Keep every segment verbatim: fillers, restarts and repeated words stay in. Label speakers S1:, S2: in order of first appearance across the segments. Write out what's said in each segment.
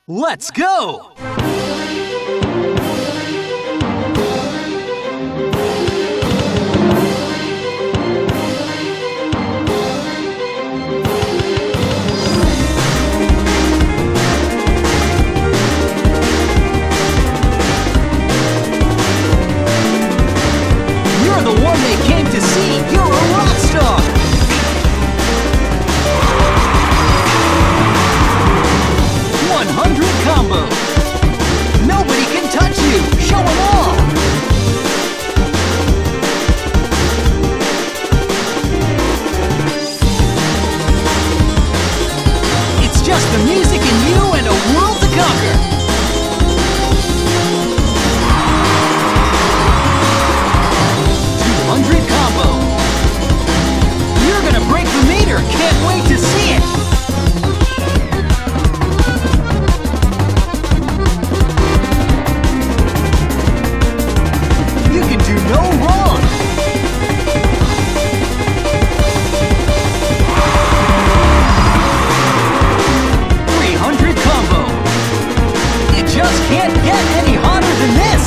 S1: Let's go! You're the one they came to see! You're a rock star! one hundred combo! Nobody can touch you! Show 'em all! It's just the music in you and a world to conquer! two hundred combo! You're gonna break the meter! Can't wait to see it! No wrong! three hundred combo! It just can't get any hotter than this!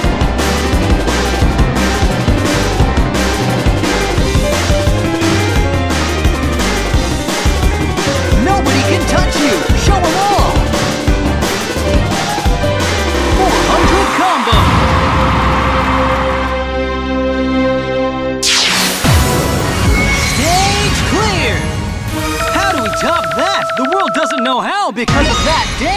S1: Nobody can touch you! Show 'em all! four hundred combo! Top that! The world doesn't know how because of that dance!